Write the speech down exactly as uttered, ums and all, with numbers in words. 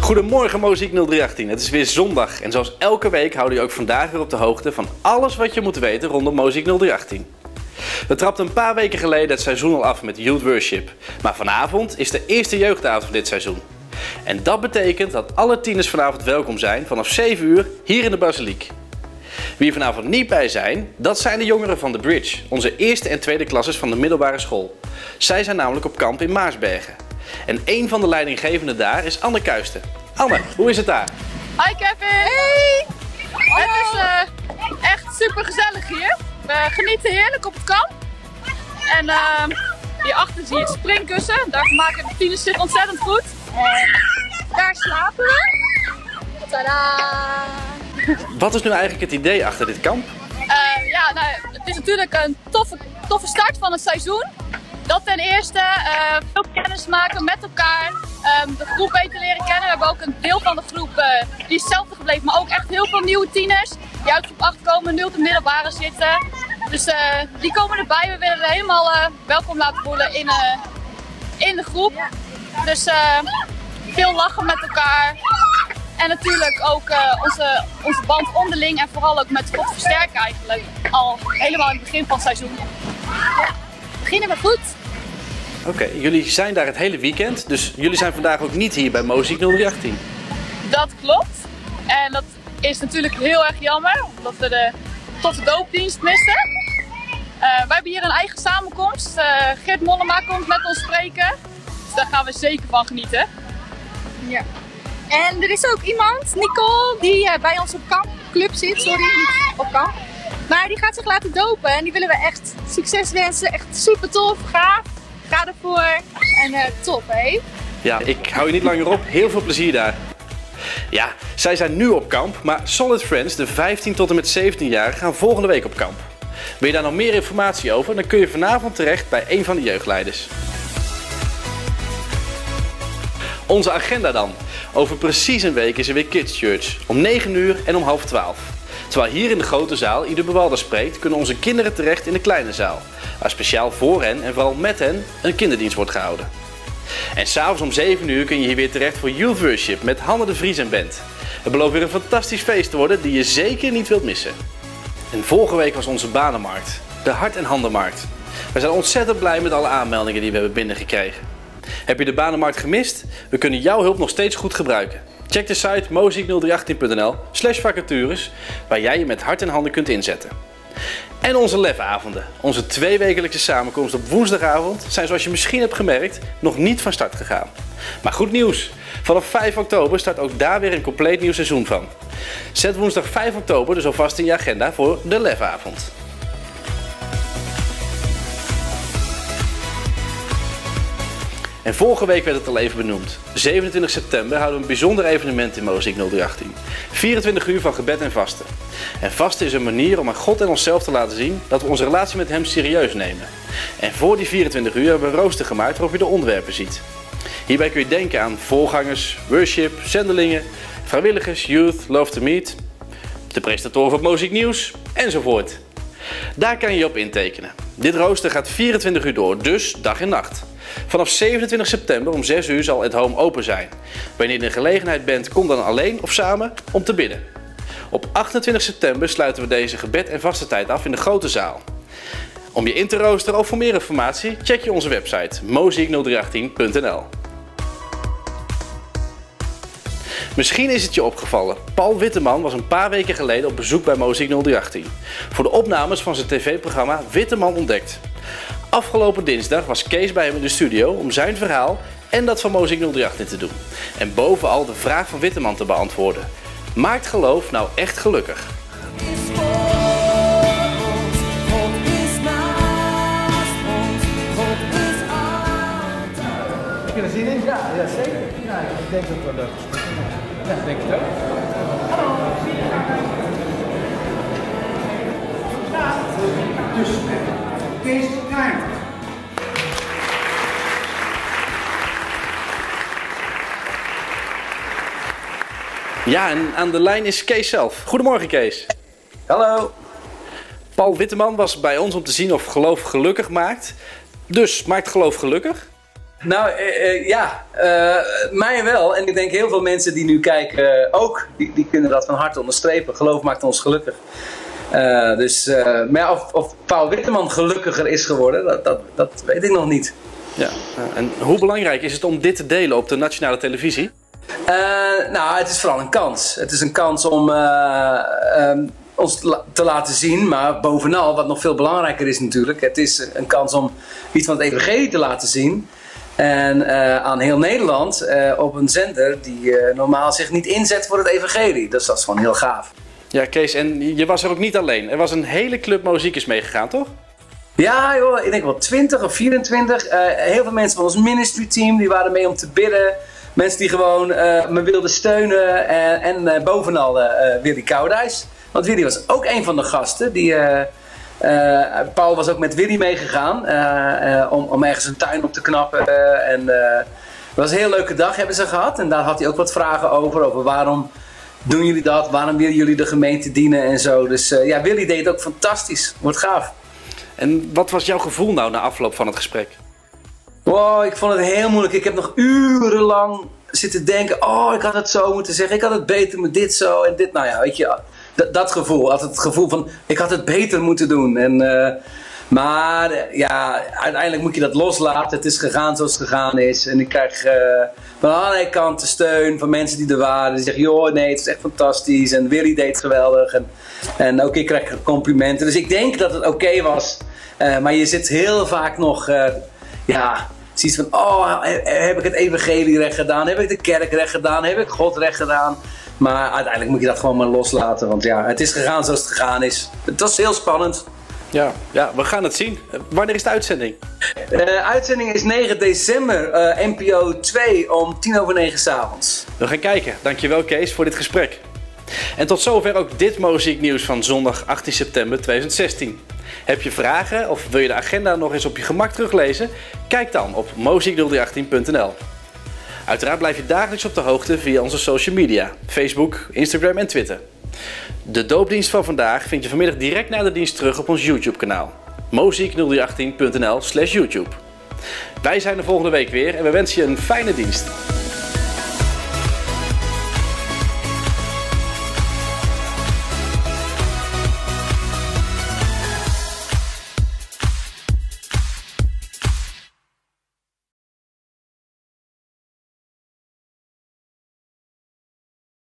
Goedemorgen Mozaïek nul drie achttien, het is weer zondag en zoals elke week houden we je ook vandaag weer op de hoogte van alles wat je moet weten rondom Mozaïek nul drie achttien. We trapten een paar weken geleden het seizoen al af met Youth Worship, maar vanavond is de eerste jeugdavond van dit seizoen. En dat betekent dat alle tieners vanavond welkom zijn vanaf zeven uur hier in de basiliek. Wie er vanavond niet bij zijn, dat zijn de jongeren van The Bridge, onze eerste en tweede klasses van de middelbare school. Zij zijn namelijk op kamp in Maarsbergen. En een van de leidinggevenden daar is Anne Kuijsten. Anne, hoe is het daar? Hi Kevin! Hey! Het is uh, echt super gezellig hier. We genieten heerlijk op het kamp. En uh, hierachter zie je het springkussen. Daar maken de tieners zich ontzettend goed. En daar slapen we. Tadaa! Wat is nu eigenlijk het idee achter dit kamp? Uh, ja, nou, het is natuurlijk een toffe, toffe start van het seizoen. Dat ten eerste, uh, veel kennis maken met elkaar, um, de groep beter leren kennen. We hebben ook een deel van de groep uh, die is hetzelfde gebleven, maar ook echt heel veel nieuwe tieners die uit groep acht komen, nu op de middelbare zitten. Dus uh, die komen erbij, we willen er helemaal uh, welkom laten voelen in, uh, in de groep. Dus uh, veel lachen met elkaar en natuurlijk ook uh, onze, onze band onderling en vooral ook met God versterken eigenlijk, al helemaal in het begin van het seizoen. Ja. Beginnen we goed. Oké, okay, jullie zijn daar het hele weekend, dus jullie zijn vandaag ook niet hier bij Mozaïek nul drie achttien. Dat klopt. En dat is natuurlijk heel erg jammer, omdat we de toffe doopdienst missen. Uh, wij hebben hier een eigen samenkomst. Uh, Geert Mollema komt met ons spreken, dus daar gaan we zeker van genieten. Ja. En er is ook iemand, Nicole, die uh, bij ons op kamp, club zit, sorry, niet op kamp. Maar die gaat zich laten dopen en die willen we echt succes wensen. Echt super tof, gaaf. Ga ervoor en uh, top, hé. Ja, ik hou je niet langer op. Heel veel plezier daar. Ja, zij zijn nu op kamp, maar Solid Friends, de vijftien tot en met zeventien-jarigen, gaan volgende week op kamp. Wil je daar nog meer informatie over? Dan kun je vanavond terecht bij een van de jeugdleiders. Onze agenda dan. Over precies een week is er weer Kids Church. Om negen uur en om half twaalf. Terwijl hier in de grote zaal ieder bewalder spreekt, kunnen onze kinderen terecht in de kleine zaal, waar speciaal voor hen en vooral met hen een kinderdienst wordt gehouden. En s'avonds om zeven uur kun je hier weer terecht voor Youth Worship met Hanne de Vries en band. Het belooft weer een fantastisch feest te worden die je zeker niet wilt missen. En vorige week was onze banenmarkt, de Hart- en Handenmarkt. We zijn ontzettend blij met alle aanmeldingen die we hebben binnengekregen. Heb je de banenmarkt gemist? We kunnen jouw hulp nog steeds goed gebruiken. Check de site mozaïek nul drie achttien punt n l slash vacatures, waar jij je met hart en handen kunt inzetten. En onze lefavonden, onze tweewekelijkse samenkomst op woensdagavond, zijn zoals je misschien hebt gemerkt nog niet van start gegaan. Maar goed nieuws, vanaf vijf oktober start ook daar weer een compleet nieuw seizoen van. Zet woensdag vijf oktober dus alvast in je agenda voor de lefavond. En vorige week werd het al even benoemd. zevenentwintig september houden we een bijzonder evenement in Mozaïek nul drie achttien. vierentwintig uur van gebed en vasten. En vasten is een manier om aan God en onszelf te laten zien dat we onze relatie met Hem serieus nemen. En voor die vierentwintig uur hebben we een rooster gemaakt waarop je de onderwerpen ziet. Hierbij kun je denken aan voorgangers, worship, zendelingen, vrijwilligers, youth, love to meet, de presentatoren van Mozaïek Nieuws enzovoort. Daar kan je je op intekenen. Dit rooster gaat vierentwintig uur door, dus dag en nacht. Vanaf zevenentwintig september om zes uur zal het home open zijn. Wanneer je in de gelegenheid bent, kom dan alleen of samen om te bidden. Op achtentwintig september sluiten we deze gebed- en vastentijd af in de grote zaal. Om je in te roosteren of voor meer informatie, check je onze website mozaïek nul drie achttien punt n l. Misschien is het je opgevallen, Paul Witteman was een paar weken geleden op bezoek bij Mozaïek nul drie achttien. Voor de opnames van zijn tv-programma Witteman Ontdekt. Afgelopen dinsdag was Kees bij hem in de studio om zijn verhaal en dat van Mozaïek nul drie achttien te doen. En bovenal de vraag van Witteman te beantwoorden. Maakt geloof nou echt gelukkig? Heb je er zin in? Ja, ja zeker. Ja, ik denk dat het wel leuk is. Ja, ik denk het ook. Hallo. Dus, Kees Klein. Ja, en aan de lijn is Kees zelf. Goedemorgen Kees. Hallo. Paul Witteman was bij ons om te zien of geloof gelukkig maakt. Dus, maakt geloof gelukkig? Nou uh, uh, ja, uh, mij wel. En ik denk heel veel mensen die nu kijken uh, ook, die, die kunnen dat van harte onderstrepen. Geloof maakt ons gelukkig. Uh, dus, uh, maar ja, of, of Paul Witteman gelukkiger is geworden, dat, dat, dat weet ik nog niet. Ja. En hoe belangrijk is het om dit te delen op de nationale televisie? Uh, nou, het is vooral een kans. Het is een kans om uh, um, ons te, la te laten zien, maar bovenal, wat nog veel belangrijker is natuurlijk, het is een kans om iets van het evangelie te laten zien. En uh, aan heel Nederland uh, op een zender die uh, normaal zich niet inzet voor het evangelie. Dus dat is gewoon heel gaaf. Ja, Kees, en je was er ook niet alleen. Er was een hele club muziekers meegegaan, toch? Ja, joh, ik denk wel twintig of vierentwintig. Uh, heel veel mensen van ons ministry team die waren mee om te bidden. Mensen die gewoon uh, me wilden steunen. En, en uh, bovenal uh, Willy Koudijs. Want Willy was ook een van de gasten. Die, uh, uh, Paul was ook met Willy meegegaan. Uh, uh, om, om ergens een tuin op te knappen. Uh, en, uh, het was een heel leuke dag hebben ze gehad. En daar had hij ook wat vragen over. Over waarom doen jullie dat? Waarom willen jullie de gemeente dienen en zo. Dus uh, ja, Willy deed het ook fantastisch. Wordt gaaf. En wat was jouw gevoel nou na afloop van het gesprek? Wow, ik vond het heel moeilijk. Ik heb nog urenlang zitten denken, oh, ik had het zo moeten zeggen. Ik had het beter met dit zo en dit. Nou ja, weet je, dat, dat gevoel. Altijd het gevoel van, ik had het beter moeten doen. En, uh, maar uh, ja, uiteindelijk moet je dat loslaten. Het is gegaan zoals het gegaan is. En ik krijg uh, van allerlei kanten steun van mensen die er waren. Die zeggen, joh, nee, het is echt fantastisch. En Willy deed het geweldig. En, en ook ik krijg complimenten. Dus ik denk dat het oké okay was. Uh, maar je zit heel vaak nog... Uh, Ja, zoiets van, oh, heb ik het evangelie recht gedaan? Heb ik de kerk recht gedaan? Heb ik God recht gedaan? Maar uiteindelijk moet je dat gewoon maar loslaten. Want ja, het is gegaan zoals het gegaan is. Het was heel spannend. Ja, ja, we gaan het zien. Wanneer is de uitzending? De uh, uitzending is negen december, uh, N P O twee om tien over negen 's avonds. We gaan kijken. Dankjewel Kees voor dit gesprek. En tot zover ook dit muzieknieuws van zondag achttien september tweeduizend zestien. Heb je vragen of wil je de agenda nog eens op je gemak teruglezen? Kijk dan op moziek nul drie achttien punt n l. Uiteraard blijf je dagelijks op de hoogte via onze social media, Facebook, Instagram en Twitter. De doopdienst van vandaag vind je vanmiddag direct na de dienst terug op ons YouTube kanaal. moziek nul drie achttien punt n l slash YouTube. Wij zijn er volgende week weer en we wensen je een fijne dienst.